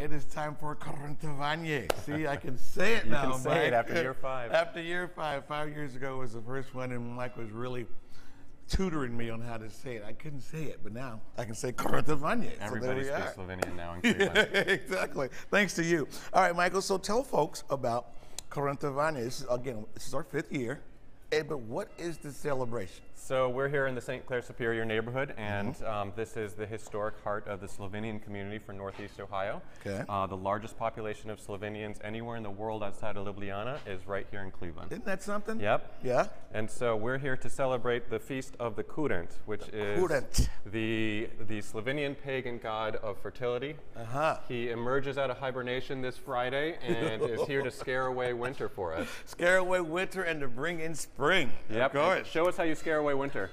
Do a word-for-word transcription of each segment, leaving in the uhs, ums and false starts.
it is time for Corintivanie. See, I can say it you now, can say Mike. it after year five. After year five. Five years ago was the first one, and Mike was really tutoring me on how to say it. I couldn't say it, but now I can say Corintivanie. Everybody so speaks Slovenian now in Cleveland. Exactly. Thanks to you. All right, Michael, so tell folks about Corintivanie. This is, again, this is our fifth year. Hey, but what is the celebration? So we're here in the Saint Clair Superior neighborhood, and mm-hmm. um, this is the historic heart of the Slovenian community for Northeast Ohio. Okay. Uh, the largest population of Slovenians anywhere in the world outside of Ljubljana is right here in Cleveland. Isn't that something? Yep. Yeah. And so we're here to celebrate the feast of the Kurent, which the is Kurent. the the Slovenian pagan god of fertility. Uh-huh. He emerges out of hibernation this Friday and is here to scare away winter for us. Scare away winter and to bring in spring. Yep. Of course. Show us how you scare away winter.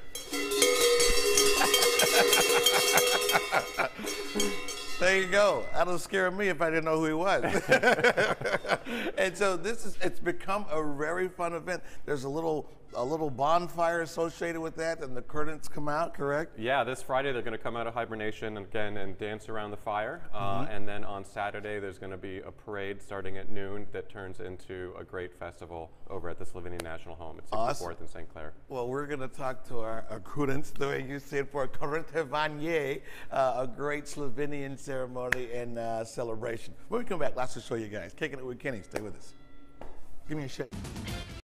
There you go. That'll scare me if I didn't know who he was. And so this is, it's become a very fun event. There's a little a little bonfire associated with that, and the curtains come out, correct? Yeah, this Friday they're going to come out of hibernation again and dance around the fire. Mm-hmm. uh, and then on Saturday there's going to be a parade starting at noon that turns into a great festival over at the Slovenian National Home at sixty-fourth Awesome. in Saint Clair. Well, we're going to talk to our, our curtains, the way you said, for Corintivanie, uh, a great Slovenian ceremony and uh, celebration. When we come back, lots to show you guys. Kicking it with Kenny. Stay with us. Give me a shake.